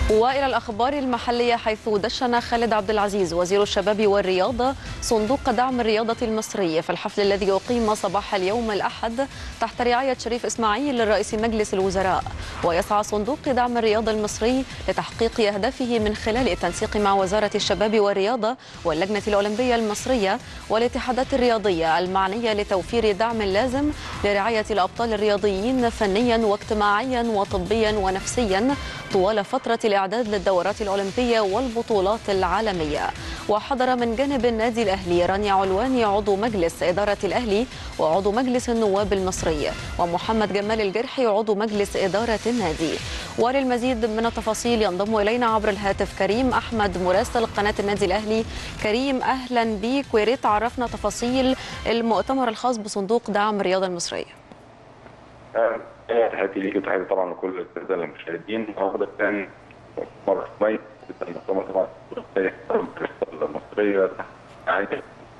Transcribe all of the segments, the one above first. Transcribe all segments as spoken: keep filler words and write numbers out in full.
وإلى الأخبار المحلية، حيث دشن خالد عبد العزيز وزير الشباب والرياضة صندوق دعم الرياضة المصري في الحفل الذي أقيم صباح اليوم الأحد تحت رعاية شريف إسماعيل رئيس مجلس الوزراء. ويسعى صندوق دعم الرياضة المصري لتحقيق أهدافه من خلال التنسيق مع وزارة الشباب والرياضة واللجنة الأولمبية المصرية والاتحادات الرياضية المعنية لتوفير دعم لازم لرعاية الأبطال الرياضيين فنيا واجتماعيا وطبيا ونفسيا طوال فترة الإعداد للدورات الأولمبية والبطولات العالمية. وحضر من جانب النادي الأهلي رانيا علواني عضو مجلس إدارة الأهلي وعضو مجلس النواب المصري، ومحمد جمال الجرحي عضو مجلس إدارة النادي. وللمزيد من التفاصيل ينضم إلينا عبر الهاتف كريم أحمد مراسل قناة النادي الأهلي. كريم، أهلا بيك، وياريت تعرفنا تفاصيل المؤتمر الخاص بصندوق دعم الرياضة المصرية. تحياتي ليك وتحياتي طبعا لكل الساده المشاهدين. النهارده كان مؤتمر كويس جدا، المؤتمر طبعا المصريه تحت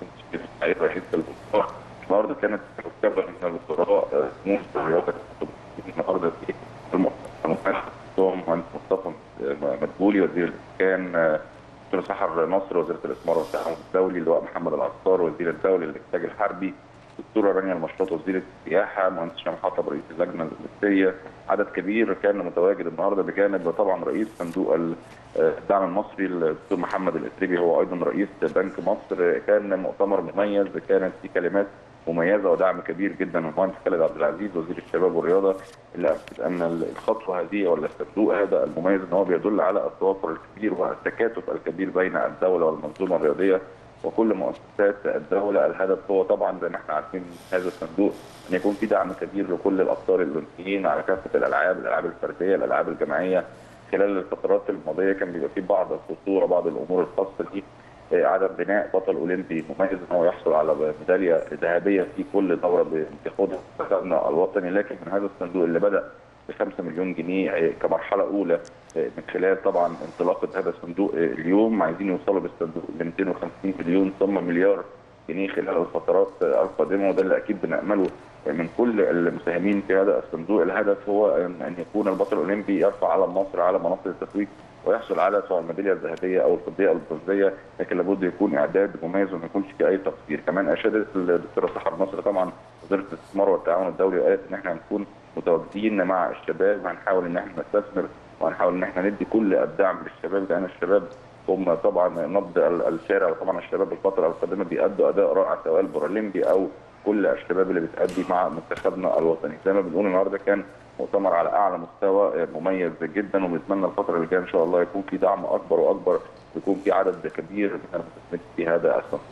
رعايه رئيس الوزراء. النهارده كانت كتابه من الوزراء موسى الرياضه النهارده في المؤتمر مهندس مصطفى مدبولي وزير الاسكان، دكتور سحر نصر وزيره الاستثمار والتعاون الدولي، اللواء محمد العطار وزير الدولي للانتاج الحربي، دكتوره رانيا المشرط وزيره السياحه، مهندس هشام حطب رئيس اللجنه الاولمبيه. عدد كبير كان متواجد النهارده بجانب طبعا رئيس صندوق الدعم المصري الدكتور محمد الاتريبي، هو ايضا رئيس بنك مصر. كان مؤتمر مميز، كانت في كلمات مميزه ودعم كبير جدا من المهندس خالد عبد العزيز وزير الشباب والرياضه، اللي اكد ان الخطوه هذه ولا الصندوق هذا المميز ان هو بيدل على التوافر الكبير والتكاتف الكبير بين الدوله والمنظومه الرياضيه وكل مؤسسات الدوله. الهدف هو طبعا زي ما احنا عارفين هذا الصندوق ان يكون في دعم كبير لكل الابطال الاولمبيين على كافه الالعاب، الالعاب الفرديه، الالعاب الجماعيه. خلال الفترات الماضيه كان بيبقى في بعض الخطوره، بعض الامور الخاصه دي، عدم بناء بطل اولمبي مميز ان هو يحصل على ميداليه ذهبيه في كل دوره بياخدها منتخبنا الوطني. لكن من هذا الصندوق اللي بدا ب خمسة مليون جنيه كمرحله اولى، من خلال طبعا انطلاقه هذا الصندوق اليوم عايزين يوصلوا بالصندوق ل مئتين وخمسين مليون ثم مليار جنيه خلال الفترات القادمه، وده اللي اكيد بنامله من كل المساهمين في هذا الصندوق. الهدف هو ان يكون البطل الاولمبي يرفع علم مصر على منصه التتويج ويحصل على سواء الميداليه الذهبيه او الفضيه او البرونزيه، لكن لابد يكون اعداد مميز وما يكونش في اي تقصير. كمان اشادت الدكتوره سحر نصر طبعا وزيره الاستثمار والتعاون الدولي، وقالت ان احنا هنكون متواجدين مع الشباب، وهنحاول ان احنا نستثمر وهنحاول ان احنا ندي كل الدعم للشباب، لان الشباب هم طبعا نبض الشارع، وطبعا الشباب الفتره القادمه بيأدوا اداء رائع سواء البارالمبي او كل الشباب اللي بتأدي مع منتخبنا الوطني. زي ما بنقول النهارده كان مؤتمر على اعلى مستوى مميز جدا، وبنتمنى الفتره اللي جايه ان شاء الله يكون في دعم اكبر واكبر، ويكون في عدد كبير من المستثمرين في هذا الصندوق.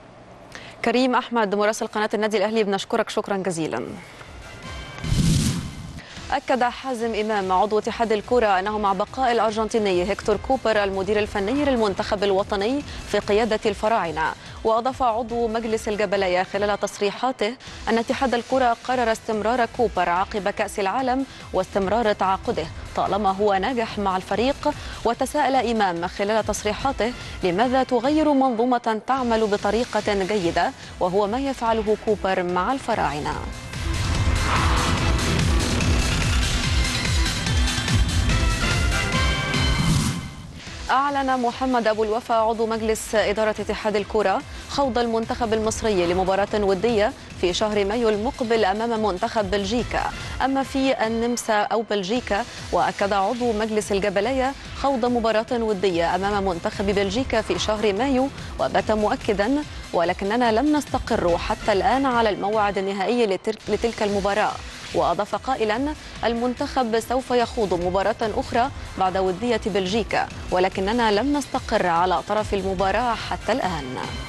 كريم أحمد مراسل قناة النادي الأهلي، بنشكرك شكرا جزيلا. أكد حازم إمام عضو اتحاد الكرة أنه مع بقاء الأرجنتيني هيكتور كوبر المدير الفني للمنتخب الوطني في قيادة الفراعنة. وأضاف عضو مجلس الجبلية خلال تصريحاته أن اتحاد الكرة قرر استمرار كوبر عقب كأس العالم واستمرار تعاقده طالما هو ناجح مع الفريق. وتساءل إمام خلال تصريحاته لماذا تغير منظومة تعمل بطريقة جيدة وهو ما يفعله كوبر مع الفراعنة. أعلن محمد أبو الوفا عضو مجلس إدارة اتحاد الكرة خوض المنتخب المصري لمباراة ودية في شهر مايو المقبل أمام منتخب بلجيكا. أما في النمسا أو بلجيكا، وأكد عضو مجلس الجبلية خوض مباراة ودية أمام منتخب بلجيكا في شهر مايو، وبات مؤكدا ولكننا لم نستقر حتى الآن على الموعد النهائي لتلك المباراة. وأضاف قائلا المنتخب سوف يخوض مباراة أخرى بعد ودية بلجيكا، ولكننا لم نستقر على طرف المباراة حتى الآن.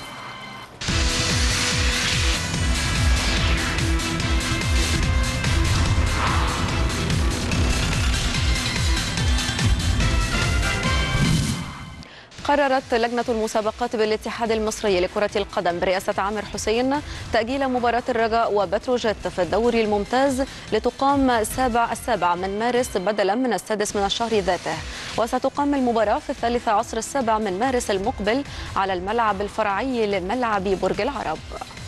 قررت لجنة المسابقات بالاتحاد المصري لكرة القدم برئاسة عامر حسين تأجيل مباراة الرجاء وبتروجيت في الدوري الممتاز لتقام سابع السابع من مارس بدلا من السادس من الشهر ذاته. وستقام المباراة في الثالث عصر السابع من مارس المقبل على الملعب الفرعي لملعب برج العرب.